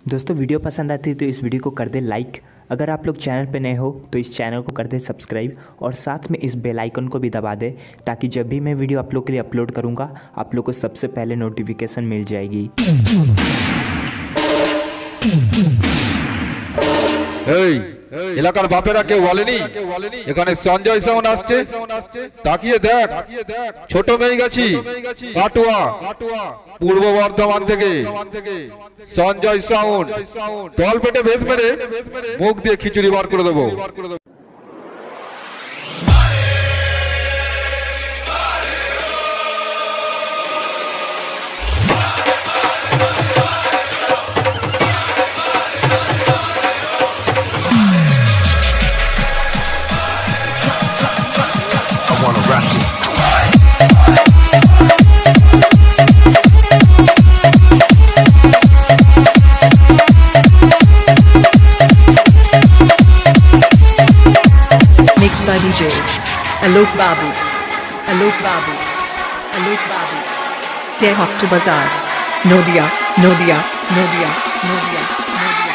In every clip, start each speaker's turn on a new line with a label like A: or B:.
A: दोस्तों वीडियो पसंद आती है तो इस वीडियो को कर दे लाइक। अगर आप लोग चैनल पे नए हो तो इस चैनल को कर दे सब्सक्राइब और साथ में इस बेल आइकन को भी दबा दे ताकि जब भी मैं वीडियो आप लोग के लिए अपलोड करूँगा आप लोग को सबसे पहले नोटिफिकेशन मिल जाएगी।
B: এলাকার বাপেরা কেউ বলেনি এখানে সঞ্জয় সাউন্ড আসছে, তাকিয়ে দেখ ছোট মেয়ে গেছি কাটুয়া পূর্ব বর্ধমান থেকে সঞ্জয় সাউন্ড তল পেটে বেশ মেরে মুখ দিয়ে খিচুড়ি বার করে দেবো।
C: Mixed by DJ Alok Babu, Alok Babu, Alok Babu. Tehok to Bazaar, Nodia, Nodia, Nodia, Nodia, Nodia.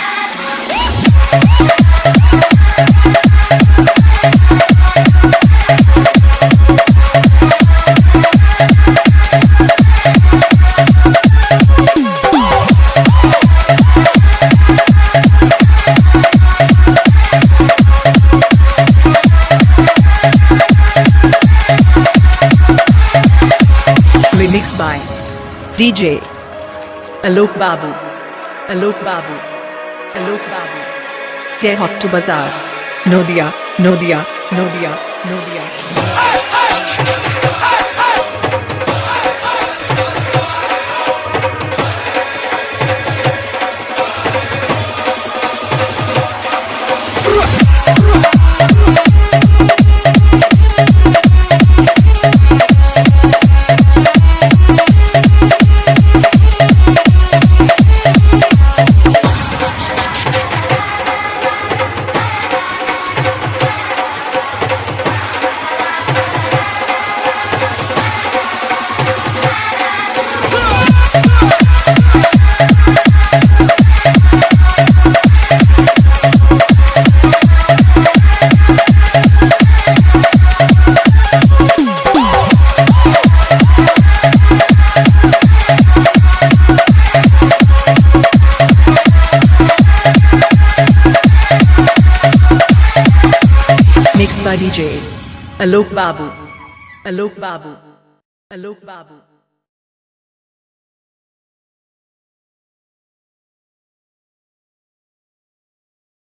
C: Remixed by DJ Alok Babu, Alok Babu, Alok Babu. Tehok to Bazaar, Nodia, Nodia, Nodia, Nodia. Mixed by DJ Alok Babu, Alok Babu, Alok Babu.